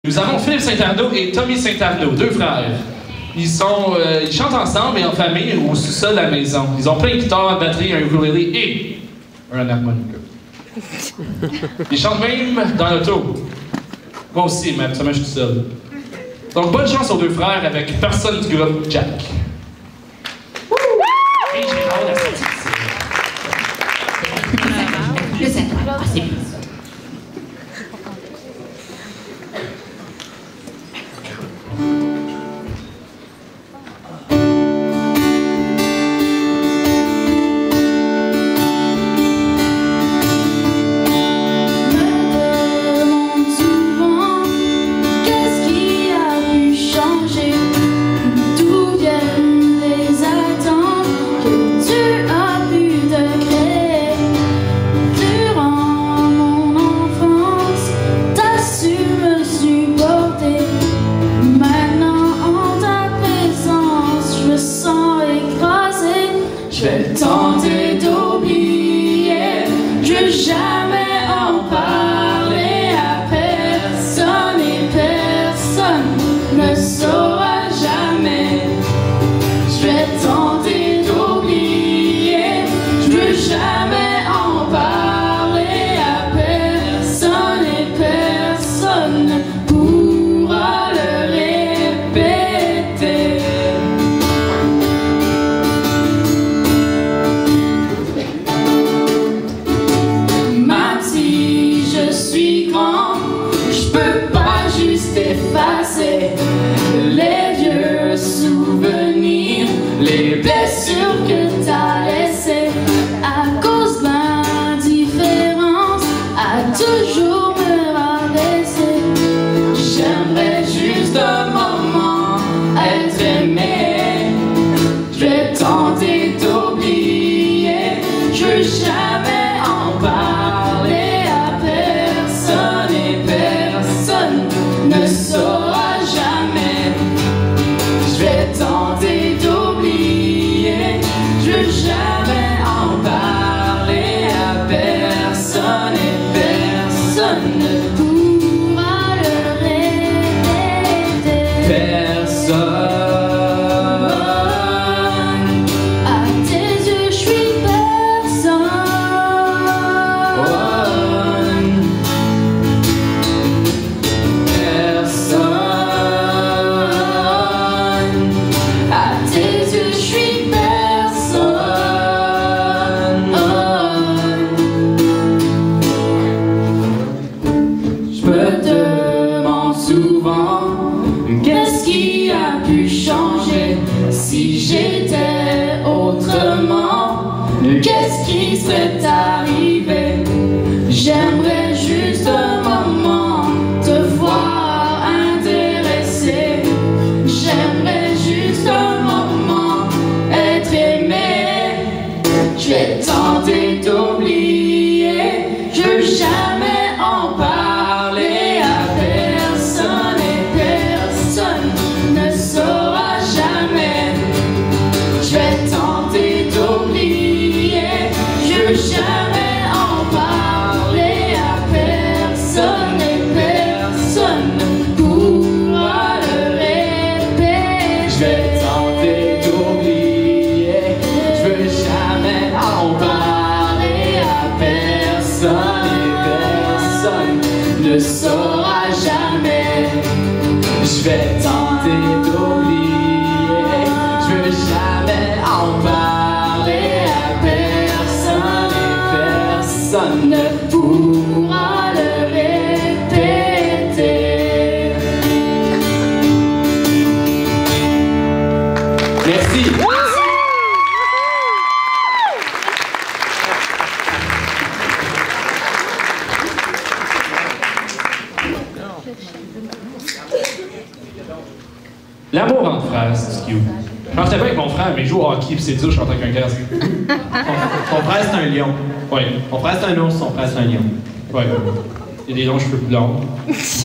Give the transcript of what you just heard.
Nous avons Philippe Saint-Arnaud et Tommy Saint-Arnaud, deux frères. Ils chantent ensemble et en famille au sous-sol de la maison. Ils ont plein de guitares, de batterie, un ukulélé et un harmonica. Ils chantent même dans l'auto. Moi aussi, mais absolument, je suis tout seul. Donc, bonne chance aux deux frères avec personne du groupe Jack. Et j'ai hâte à sortir Le centre, c'est bien. Je vais tenter d'oublier, je veux jamais en parler à personne et personne ne saura jamais. Je vais tenter d'oublier, je veux jamais en parler à personne et personne ne pourra le répéter. Effacer les vieux souvenirs, les blessures que t'as laissées à cause de l'indifférence, à toujours me rabaisser. J'aimerais juste un moment être aimé. Je vais tenter d'oublier, je veux jamais en parler à personne et personne ne saura jamais. Je vais tenter d'oublier, je veux jamais en parler à personne et personne ne pourra le répéter. Personne. À tes yeux, je suis personne. Souvent, qu'est-ce qui a pu changer si j'étais autrement? Qu'est-ce qui serait arrivé? J'aimerais juste un moment te voir intéressé. J'aimerais juste un moment être aimé. Je vais tenter d'oublier, je veux jamais en parler à personne et personne ne saura jamais. Je vais tenter d'oublier, je veux jamais en parler à personne et personne ne pourra le répéter. Je vais tenter d'oublier, je veux jamais en parler à personne et personne ne saura jamais. Je vais tenter d'oublier, je veux jamais en parler à personne et personne ne pourra le répéter. Merci. L'amour entre frères, c'est cute. Je chantais pas avec mon frère, mais il joue au hockey pis c'est dur, je chante avec un casque. Ton frère, c'est un lion. Oui. Ton frère, c'est un ours, son frère, c'est un lion. Ouais. Il y a des longs cheveux blonds.